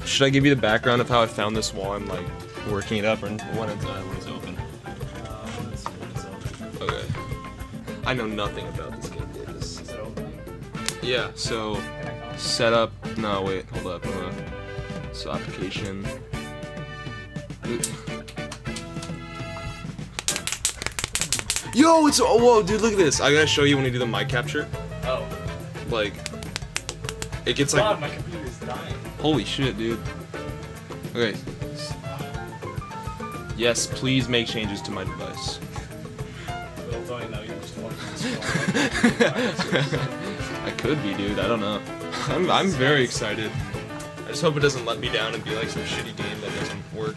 should I give you the background of how I found this while I'm like working it up, or when it's open? Okay. I know nothing about this game, Davis. Is it open? Yeah. So setup. No, wait. Hold up. So application. Yo, it's whoa, dude! Look at this. I gotta show you when you do the mic capture. Oh. Like, it gets like. God, my computer's dying. Holy shit, dude. Okay. Yes, please make changes to my device. Well, don't you know you're just fucking I could be, dude. I don't know. I'm very excited. I just hope it doesn't let me down and be like some shitty game that doesn't work.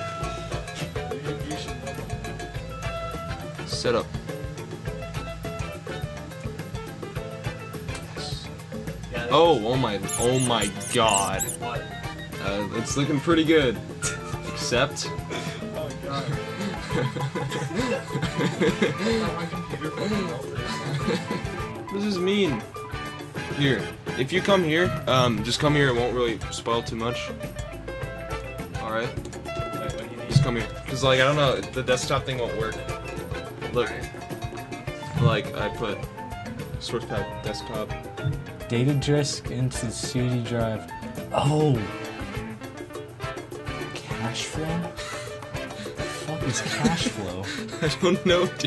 Setup. Yeah, Oh my god. What? It's looking pretty good. Except. Oh god. My computer fucking melted. What does this mean? Here, if you come here, just come here. It won't really spoil too much. All right. Wait, what do you need? Just come here, cause like I don't know, the desktop thing won't work. Look, like I put source pack desktop. Data disk into CD drive. Oh. Cash flow? What the fuck is cash flow? I don't know, dude.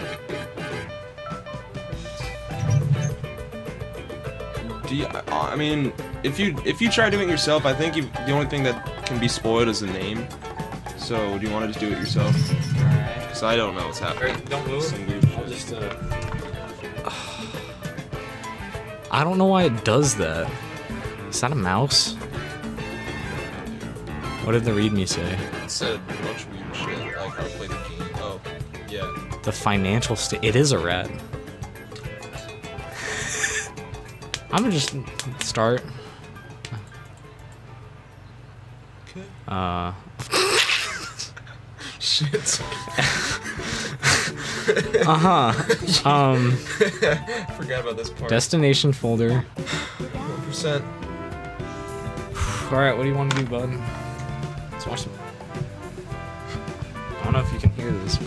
I mean, if you try doing it yourself, I think the only thing that can be spoiled is the name. So, do you want to just do it yourself? Alright. Because I don't know what's happening. Don't move. Some weird I'll shit. just I don't know why it does that. Is that a mouse? What did the readme say? It said a bunch of weird shit, like how to play the game. Oh, yeah. The financial state. It is a rat. I'm gonna just start. Okay. Shit. Forgot about this part. Destination folder. 1%. Alright, what do you want to do, bud? Let's watch some. I don't know if you can hear this, but.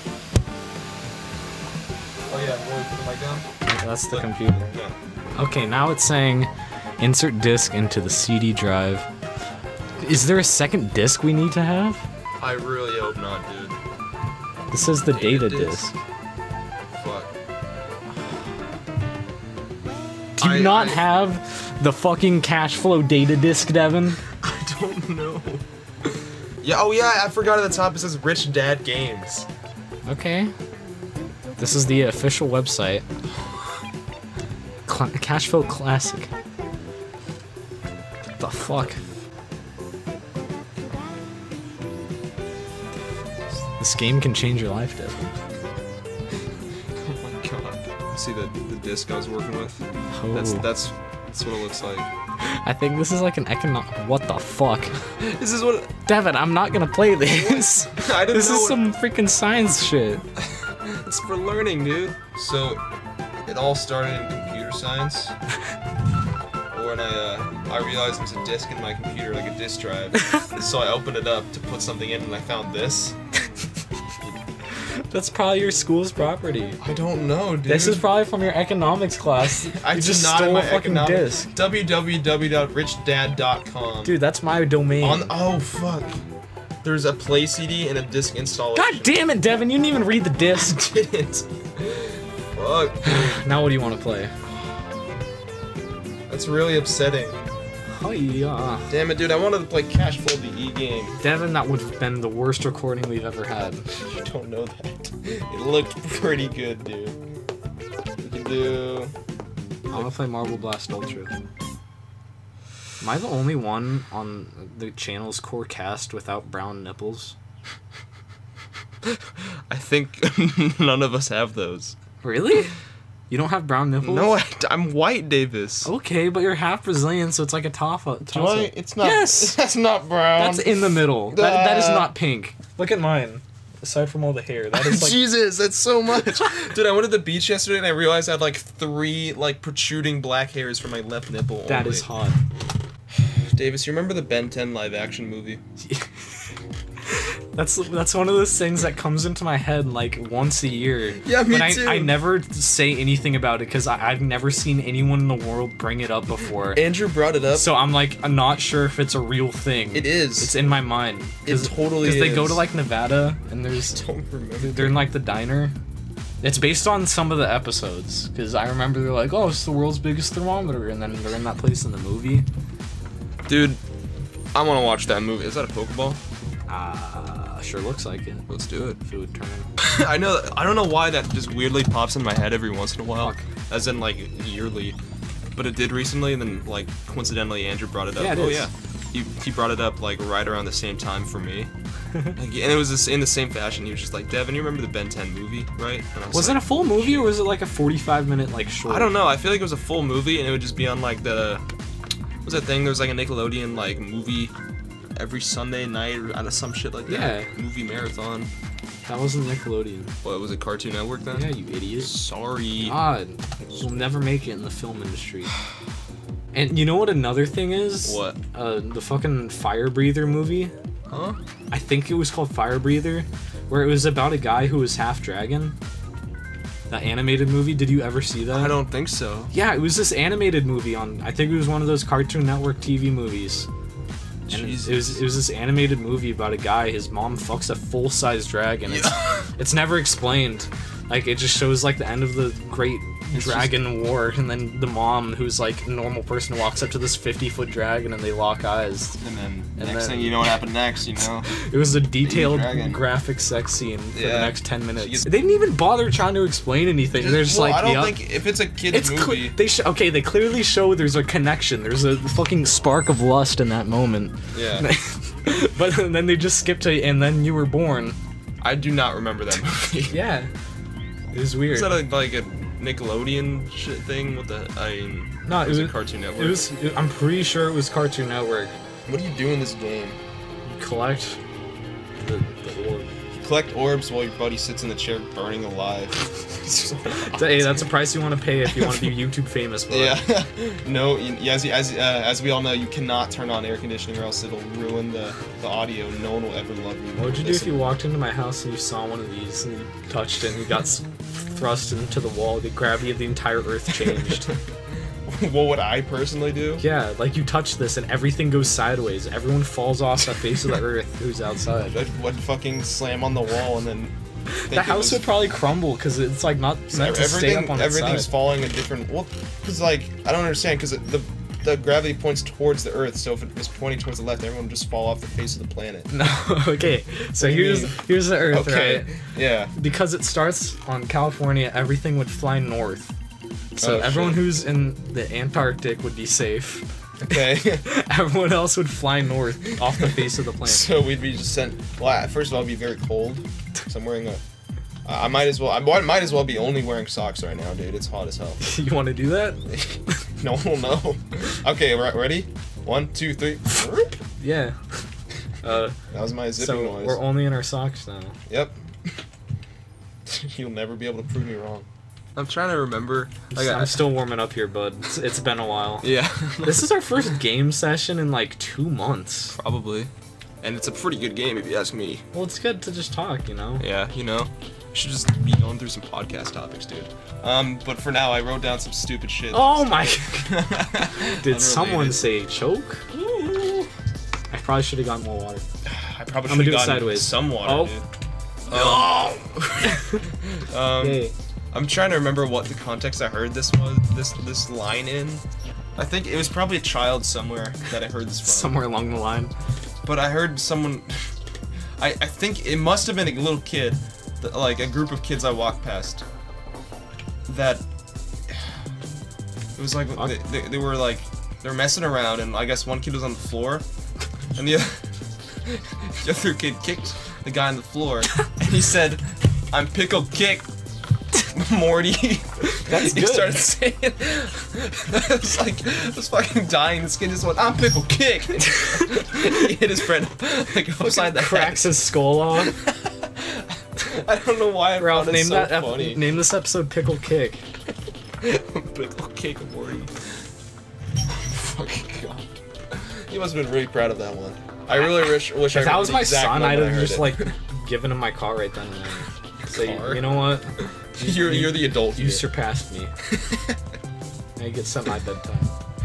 Oh yeah, we'll put the mic down. That's the computer. Yeah. Okay, now it's saying insert disk into the CD drive. Is there a second disk we need to have? I really hope not, dude. This says the data Data disk. Fuck. Do you not have the fucking cash flow data disk, Devin? I don't know. Yeah. Oh yeah. I forgot at the top it says Rich Dad Games. Okay. This is the official website. Cashflow Classic. What the fuck? This game can change your life, Devin. Oh my god. See the disc I was working with? Oh. That's what it looks like. I think this is like an economic. What the fuck? This is what. Devin, I'm not gonna play this. I didn't This know is what- some freaking science shit. It's for learning, dude. So, it all started in computer science. When I realized there's a disk in my computer, like a disk drive. So I opened it up to put something in, and I found this. That's probably your school's property. I don't know, dude. This is probably from your economics class. I You did just not stole in my a fucking economics. disc. www.richdad.com. Dude, that's my domain. Oh fuck. There's a play CD and a disc installation. God damn it, Devin, you didn't even read the disc. I didn't. Fuck. Dude. Now what do you want to play? That's really upsetting. Oh yeah. Damn it, dude. I wanted to play Cash Flow, the E game. Devin, that would have been the worst recording we've ever had. You don't know that. It looked pretty good, dude. We can do. I want to play Marble Blast Ultra. Am I the only one on the channel's core cast without brown nipples? I think none of us have those. Really? You don't have brown nipples? No, I'm white, Davis. Okay, but you're half Brazilian, so it's like a toss-up. Do I? It's not. Yes! That's not brown. That's in the middle. That is not pink. Look at mine. Aside from all the hair, that is like... Jesus, that's so much. Dude, I went to the beach yesterday and I realized I had like 3 like protruding black hairs from my left nipple. That only. is hot. Davis, you remember the Ben 10 live action movie? That's one of those things that comes into my head like once a year. Yeah, me but too. I never say anything about it because I've never seen anyone in the world bring it up before. Andrew brought it up. So I'm like, I'm not sure if it's a real thing. It is. It's in my mind. It totally is. Because they go to like Nevada and there's I don't remember. they're in like the diner. It's based on some of the episodes because I remember they're like, oh, it's the world's biggest thermometer, and then they're in that place in the movie. Dude, I want to watch that movie. Is that a Pokeball? Sure looks like it. Let's do it. If it would turn. I know. I don't know why that just weirdly pops in my head every once in a while, Fuck. as in like yearly. But it did recently, and then like coincidentally, Andrew brought it up. Yeah, it oh is. yeah, he brought it up like right around the same time for me. Like, and it was just in the same fashion. He was just like, Devin, you remember the Ben 10 movie, right? And I Was it a full movie or was it like a 45-minute like short? I don't know. I feel like it was a full movie, and it would just be on like the. What was that thing? There was like a Nickelodeon like movie every Sunday night or out of some shit like that. Yeah. Movie marathon. That wasn't Nickelodeon. What was it? Cartoon Network then? Yeah, you idiot. Sorry. God, you'll never make it in the film industry. And you know what another thing is? What? The fucking Fire Breather movie. Huh? I think it was called Fire Breather, where it was about a guy who was half dragon. That animated movie. Did you ever see that? I don't think so. Yeah, it was this animated movie on. I think it was one of those Cartoon Network TV movies. And Jesus. it was this animated movie about a guy. His mom fucks a full-size dragon. It's never explained. Like it just shows like the end of the Great Dragon War, and then the mom, who's like a normal person, walks up to this 50-foot dragon, and they lock eyes. And then And next then- thing you know what happened next, you know? It was a detailed dragon. graphic sex scene for the Yeah. next 10 minutes. She gets- They didn't even bother trying to explain anything. They're just Well, like, I don't "Yup." think if it's a kid's It's movie. okay. They clearly show there's a connection. There's a fucking spark of lust in that moment. Yeah. But then they just skip to and then you were born. I do not remember that movie. Yeah, it was weird. Is that like a Nickelodeon shit thing with the? I mean, No, it was a Cartoon Network. It was. I'm pretty sure it was Cartoon Network. What do you do in this game? You collect the orb. You collect orbs while your buddy sits in the chair burning alive. Hey, that's a price you want to pay if you want to be YouTube famous. Bud. Yeah. No. As we all know, you cannot turn on air conditioning or else it'll ruin the audio. No one will ever love you. What would you do if you walked into my house and you saw one of these and you touched it and you got thrust into the wall? The gravity of the entire Earth changed. What would I personally do? Yeah, like you touch this and everything goes sideways. Everyone falls off the face of the Earth who's outside. I would fucking slam on the wall and then. The house would probably crumble because it's like not meant to stay up on its Everything's side. falling a different. Well, because like I don't understand because the gravity points towards the Earth, so if it was pointing towards the left, everyone would just fall off the face of the planet. No, okay. So What do you here's the Earth, Okay. right? Yeah. Because it starts on California, everything would fly north. So Oh, everyone shit. who's in the Antarctic would be safe. Okay. Everyone else would fly north off the face of the planet. So we'd be just sent. Well, first of all, it'd be very cold. So I'm wearing a. I might as well be only wearing socks right now, dude. It's hot as hell. You want to do that? No one will know. Okay, ready? 1, 2, 3. Yeah. That was my zipping So noise. we're only in our socks now. Yep. You'll never be able to prove me wrong. I'm trying to remember. I'm still warming up here, bud. It's been a while. Yeah. This is our first game session in like 2 months. Probably. And it's a pretty good game if you ask me. Well, it's good to just talk, you know? Yeah, you know. We should just be going through some podcast topics, dude. But for now, I wrote down some stupid shit. Oh my... Did someone Unrelated. say choke? I probably should have gotten more water. I probably I'm should gonna do have it gotten sideways. some water, Oh. dude. Oh! Yay. I'm trying to remember what the context I heard this line in. I think it was probably a child somewhere that I heard this from. Somewhere along the line. But I heard someone. I think it must have been a little kid, like a group of kids I walked past. That. It was like they were like they were messing around, and I guess one kid was on the floor, and the other kid kicked the guy on the floor, and he said, "I'm pickled kick." Morty. That's He good. started saying it. I was fucking dying. This kid just went, "I'm pickle kick." He hit his friend like upside the Cracks his skull off. head. I don't know why I Ralph, found it name so that funny. name this episode Pickle Kick. Pickle kick Morty. Fucking god. He must have been really proud of that one. I really wish I If that remembered was the my exact son, moment I'd I have heard just it. like given him my car right then and there. Say, Car? you know what? You're the adult You here. surpassed me. Now you get set my bedtime.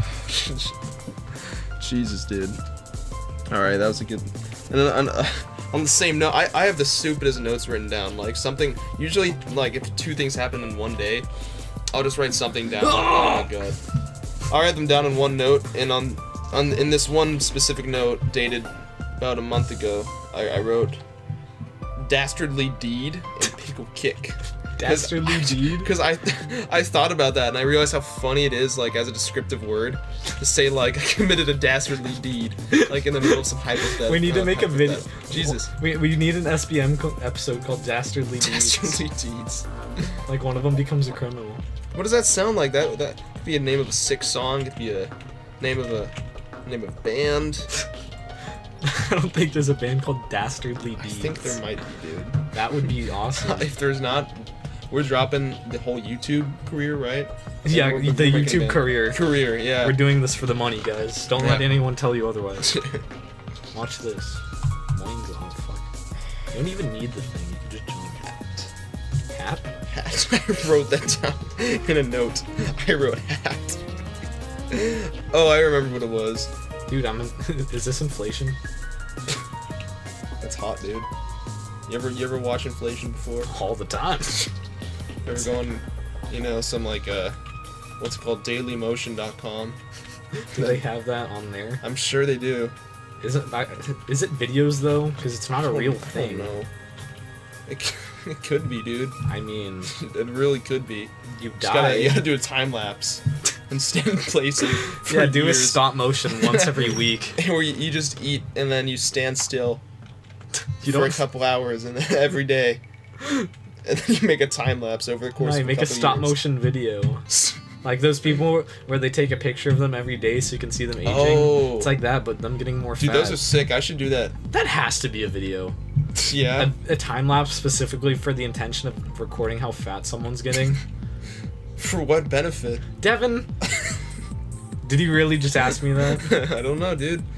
Jesus, dude. Alright, that was a good... And then on the same note, I have the stupidest notes written down. Like, something... Usually, like, if two things happen in one day, I'll just write something down. Like, oh my god. I'll write them down in one note, and in this one specific note, dated about a month ago, I wrote... Dastardly deed and pickle kick. Dastardly deed? Because I thought about that and I realized how funny it is, like, as a descriptive word, to say, like, I committed a dastardly deed, like, in the middle of some hypothetical. We need to make a video. Jesus. We need an SBM episode called Dastardly Deeds. Dastardly deeds. Like one of them becomes a criminal. What does that sound like? That could be a name of a sick song. It could be a name of a band. I don't think there's a band called Dastardly I Deeds. think there might be, dude. That would be awesome. If there's not, we're dropping the whole YouTube career, right? Yeah, We're the making a YouTube band. career. Career, yeah. We're doing this for the money, guys. Don't let Yeah. anyone tell you otherwise. Watch this. Moingo, oh fuck. You don't even need the thing, you can just jump. Hat? Hat. I wrote that down in a note. I wrote hat. Oh, I remember what it was. Dude, is this inflation? That's hot, dude. You ever watch inflation before? All the time. You ever go on, some like what's it called, dailymotion.com? Do they have that on there? I'm sure they do. Is it videos though? Because it's not a real thing. No. It could be, dude. I mean, It really could be. you Just gotta, you die. gotta do a time lapse and stand in place for Yeah, do a years. stop motion once every week. Where you just eat and then you stand still You for a don't. couple hours and then every day, and then you make a time lapse over the course No, you of make a couple stop years. motion video. Like those people where they take a picture of them every day so you can see them aging. Oh. It's like that, but them getting more Dude, fat. those are sick. I should do that. That has to be a video. Yeah. A time lapse specifically for the intention of recording how fat someone's getting. For what benefit? Devin, did he really just ask me that? I don't know, dude.